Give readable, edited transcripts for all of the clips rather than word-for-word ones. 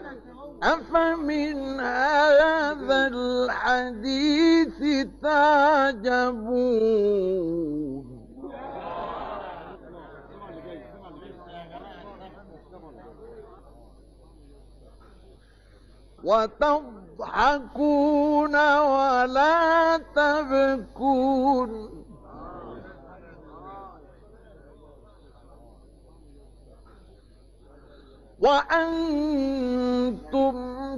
أفمن هذا الحديث تعجبون وتضحكون ولا تبكون وأنتم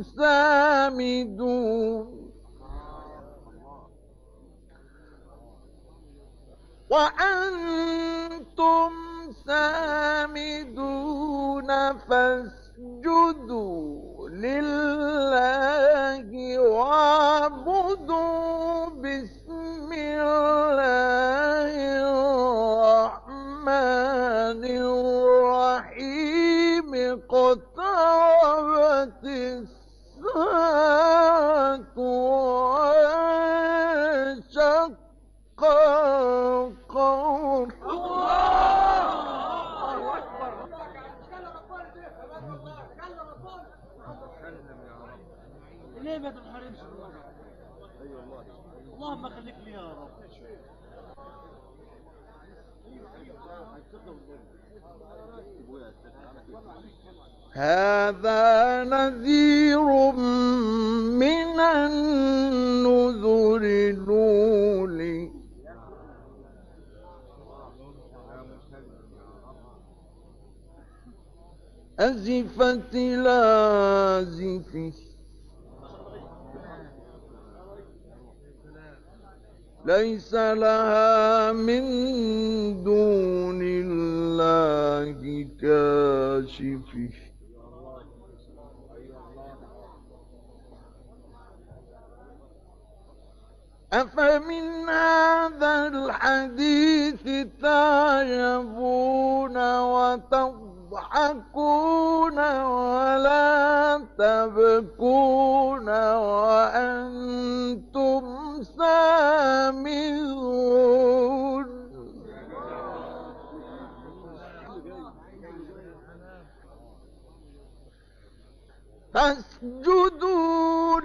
سامدون وأنتم سامدون فاسجدوا لله واعبدوا بسم الله الرحمن الرحيم اقتربت الساعة وانشق القمر ليه ما تنحرمش اللهم خليك لي يا رب. هذا نذير من النذر الأولى أزفت الآزفة ليس لها من دون الله كاشف أفمن هذا الحديث تعجبون وتضحكون ولا تبكون وأنتم سامدون فاسجدوا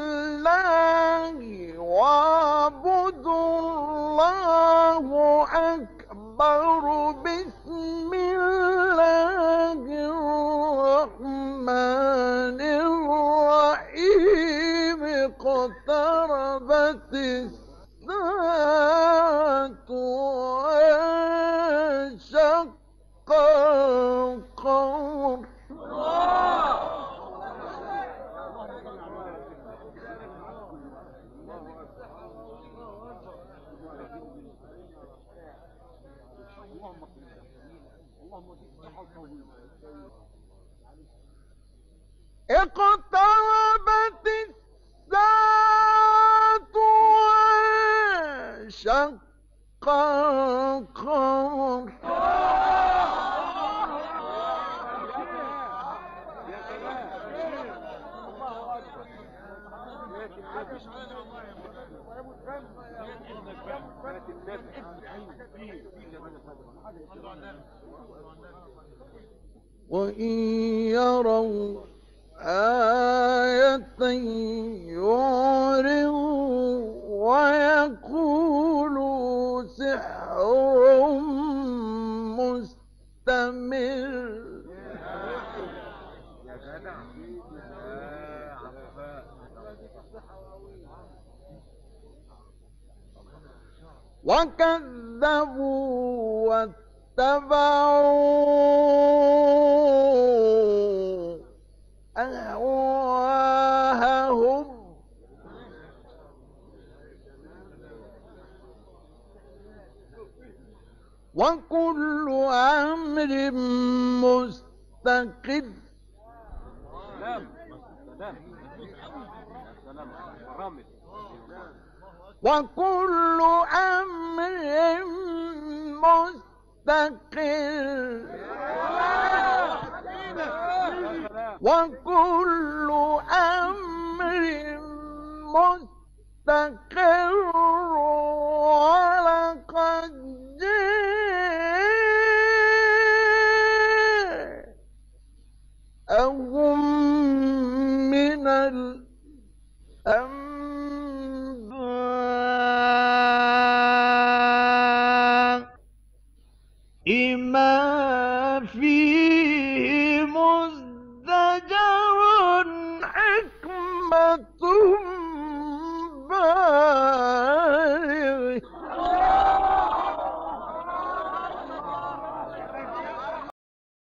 لله واعبدوا الله أكبر بسم الله الرحمن الرحيم اقتربت الساعة وانشق القمر اقتربت الساعة وانشق القمر وإن يروا آية يعرضوا ويقولوا سحر مستمر وكذبوا واتبعوا أهواءهم وكل أمر مستقر وكل أمر مستقر وكل أمر مستقر ولقد جاءهم الأنباء ما فيه مزدجر حكمة